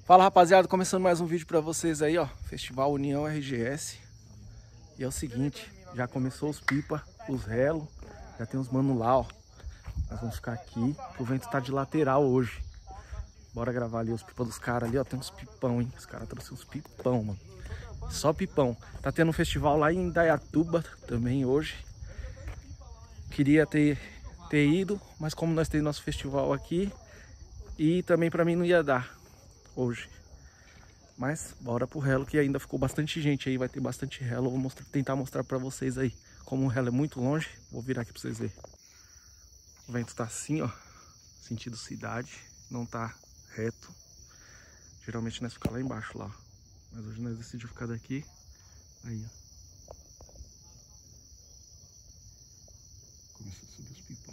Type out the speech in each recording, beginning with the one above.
Fala, rapaziada, começando mais um vídeo pra vocês aí, ó. Festival União RGS. E é o seguinte, já começou os pipa, os relos. Já tem os mano lá, ó. Nós vamos ficar aqui, que o vento tá de lateral hoje. Bora gravar ali os pipa dos caras ali, ó. Tem uns pipão, hein. Os caras trouxeram uns pipão, mano. Só pipão. Tá tendo um festival lá em Indaiatuba também hoje. Queria ter ido, mas como nós temos nosso festival aqui, e também pra mim não ia dar hoje. Mas bora pro relo, que ainda ficou bastante gente aí, vai ter bastante relo. Vou tentar mostrar pra vocês aí. Como o relo é muito longe, vou virar aqui pra vocês verem. O vento tá assim, ó, sentido cidade, não tá reto. Geralmente nós ficamos lá embaixo, lá, ó. Mas hoje nós decidimos ficar daqui. Aí, ó. Começou a subir os pipa.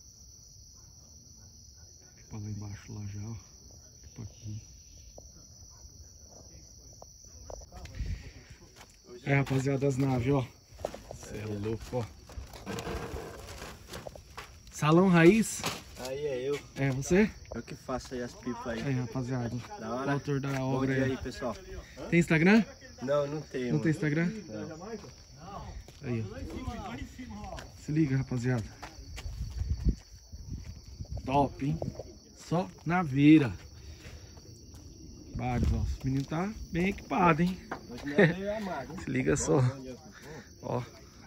Pipa lá embaixo, lá já, ó. Pipa aqui. É, rapaziada, das naves, ó. Cê é louco, ó. Salão Raiz. Aí é eu. É você? Eu que faço aí as pipas aí. Aí, rapaziada. Da hora. O autor da Bom obra dia aí. aí, pessoal. Tem Instagram? Não, não tenho. Não tem Instagram? Não. Aí, ó. Se liga, rapaziada. Top, hein? Só na veira. Vários, ó. Os meninos tá bem equipados, hein? Hoje não é meio amado, hein? Se liga só. Ó.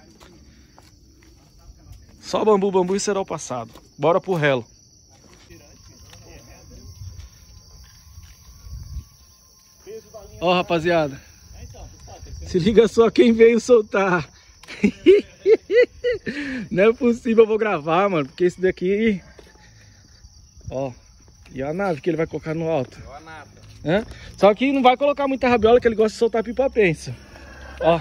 Só bambu, bambu e cerol passado. Bora pro relo. Ó, rapaziada. Se liga só quem veio soltar. Não é possível eu vou gravar, mano. Porque esse daqui... Ó. E a nave que ele vai colocar no alto. Hã? Só que não vai colocar muita rabiola, que ele gosta de soltar pipa pensa. Ó.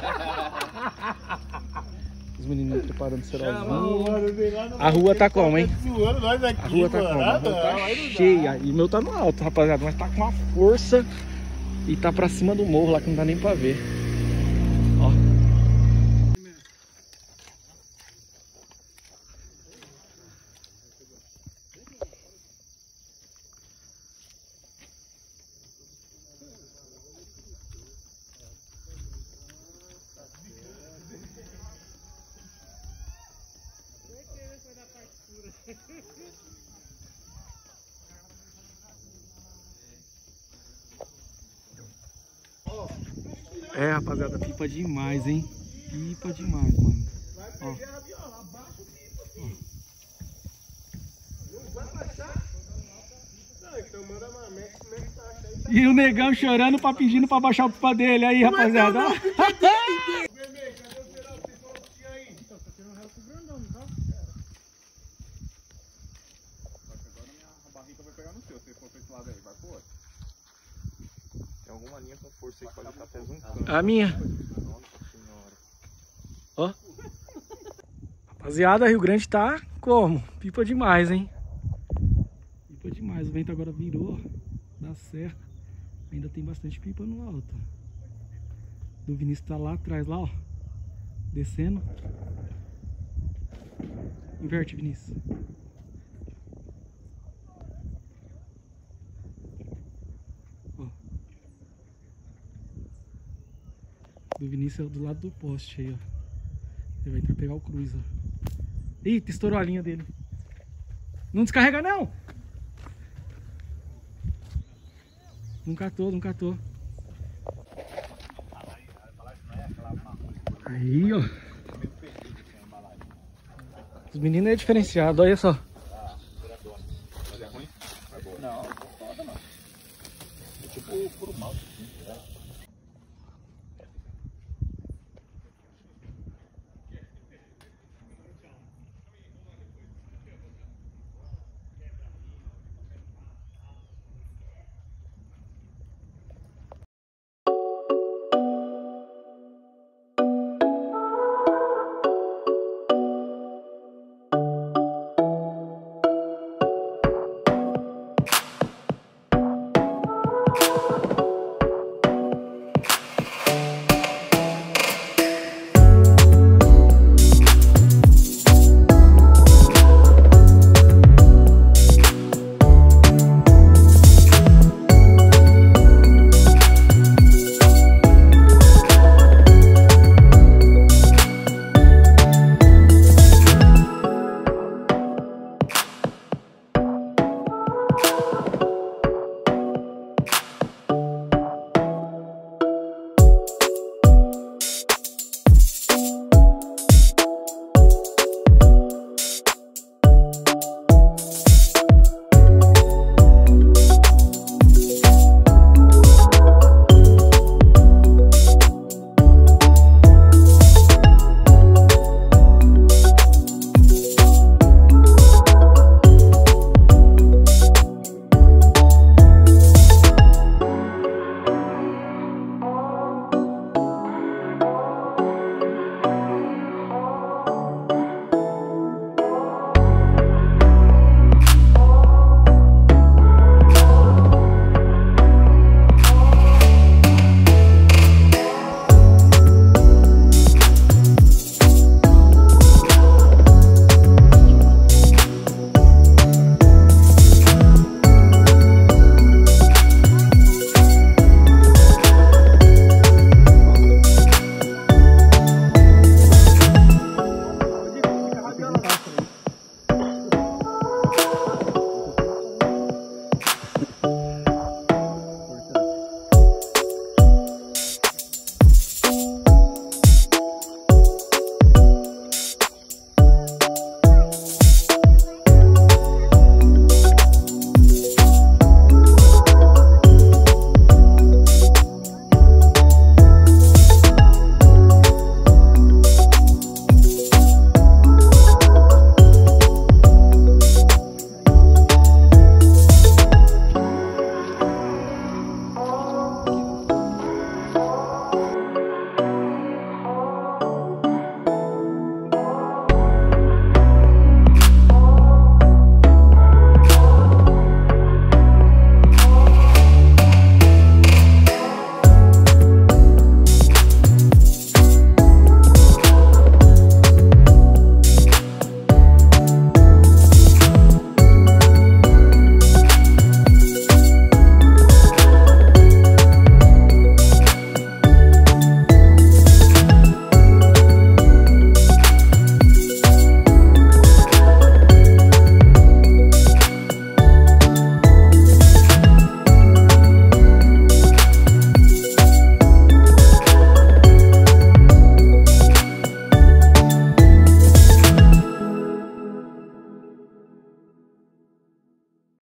Os meninos preparando o cerolzinho. A rua tá como, hein? A rua tá como? A rua tá cheia. E o meu tá no alto, rapaziada. Mas tá com uma força. E tá pra cima do morro lá, que não dá nem pra ver. Ó. É, rapaziada, pipa demais, hein? Pipa demais, mano. Ó. E o negão chorando, pedindo pra baixar o pipa dele aí, rapaziada. Alguma linha com força aí que pode estar até zoom. A minha. Nossa senhora. Ó. Rapaziada, Rio Grande tá como? Pipa demais, hein? Pipa demais. O vento agora virou da serra. Ainda tem bastante pipa no alto. Do Vinícius tá lá atrás, lá, ó. Descendo. Inverte, Vinícius. Do Vinícius é do lado do poste aí, ó. Ele vai tentar pegar o cruz, ó. Eita, estourou a linha dele. Não descarrega, não! Não catou, não catou. Aí, ó. Os meninos é diferenciado, olha só. Não, não. É tipo por mal.